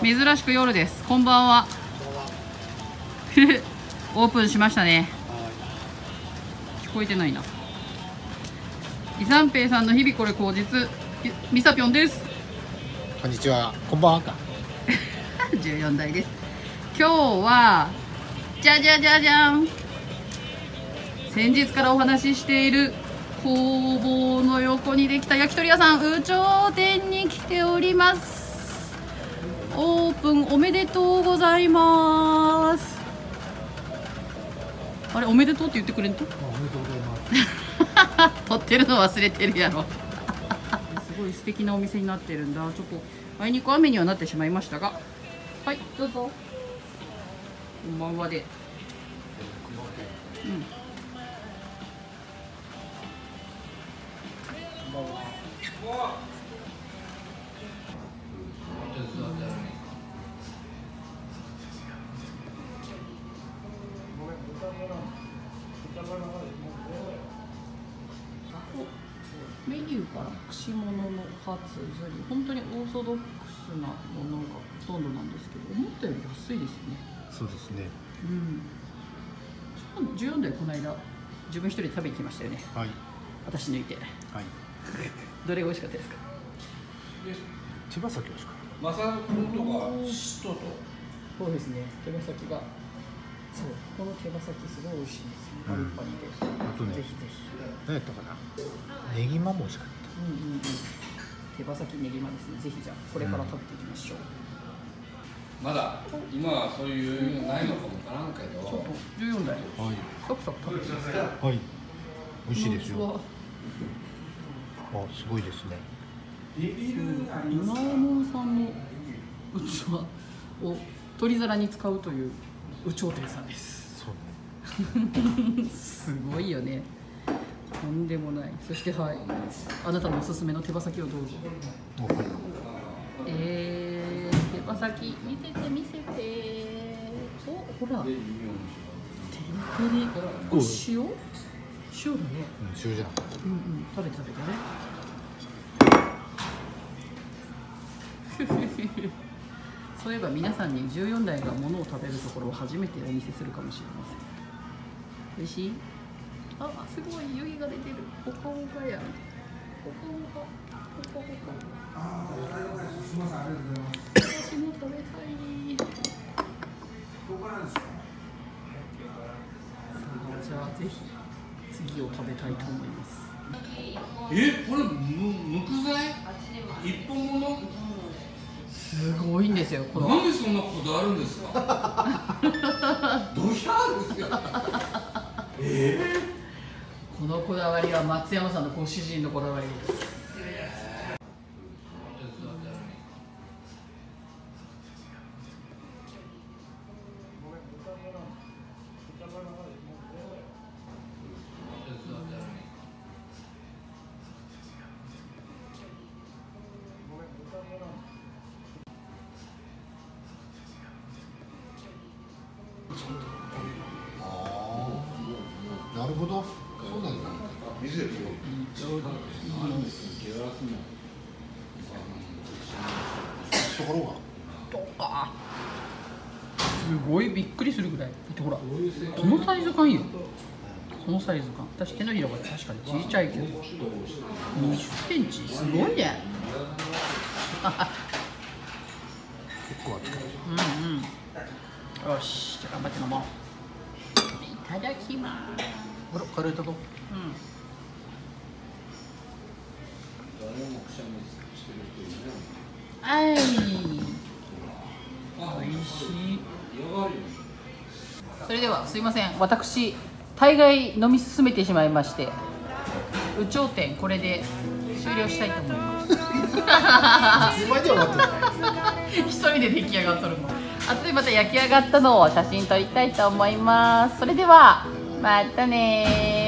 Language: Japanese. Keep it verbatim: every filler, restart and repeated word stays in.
珍しく夜です。こんばんは。オープンしましたね。聞こえてないな。イ三平さんの日々これ口実、みさぴょんです。 こんにちは。こんばんはか。 じゅうよん代です。今日はじゃじゃじゃじゃん。先日からお話ししている工房の横にできた焼き鳥屋さん、有頂天に来ております。オープンおめでとうございます。あれ、おめでとうって言ってくれんと？おめでとうございます。撮ってるの忘れてるやろ。すごい素敵なお店になってるんだ。ちょっとあいにく雨にはなってしまいましたが、はい、どうぞ。こんばんはで。うん。こんばんは。メニューから串物のカツ、本当にオーソドックスなものがほとんどなんですけど、思ったより安いですよね。 そうですね。 うん。じゅうよん代この間自分一人で食べに来ましたよね。 はい。 私抜いて。はい。どれが美味しかったですか？ 手羽先美味しかった。 マサ君とかシットと。 そうですね。手羽先が。そう。この手羽先すごい美味しいんですよ。パリパリで。 あとね。 ぜひぜひ。 何やったかな。ネギマも美味しかった。 うんうんうん。手羽先ネギマですね。ぜひじゃあこれから食べていきましょう。うん、 まだ今はそういうのないのかもわからんけど。 ちょっとじゅうよん代。はい。サクサク食べてますか。 はい。美味しいですよ。あ、すごいですね。 今山さんの器を取り皿に使うという有頂天さんです。そうね。すごいよね。とんでもない。そしてはい。あなたのおすすめの手羽先をどうぞ。はい、えー、手羽先見せて見せて。お、ほら。テリテリ。これ塩？塩だね。 うん、塩じゃなかった。 うんうん。食べて食べてね。そういえば皆さんにじゅうよん代がものを食べるところを初めてお見せするかもしれません。美味しい？あ、すごい湯気が出てる。ほかほかや。ほかほか。ほかほか。ああ、すみません、ありがとうございます。私も食べたい。どこなんですか？さあ、じゃあぜひ次を食べたいと思います。 え、これむ木材？一本物？ すごいんですよ。このなんでそんなこだわるんですか？どうしたんですよ。えー、このこだわりは松山さんのご主人のこだわりです。 なるほど。そうなんだ。ところが。 とか。すごいびっくりするぐらい。ほら、このサイズ感よ。このサイズ感。私手のひらが確かに小さいけど。にじゅっセンチ、すごいね。 結構厚い。 うんうん。よし、じゃあ頑張って飲もう。いただきます。 あら、カレーと。うん。 はい。おいしい。それではすいません。私大概飲み進めてしまいまして、有頂天これで終了したいと思います。一人で出来上がっとるの。後でまた焼き上がったのを写真撮りたいと思います。それではまたねー。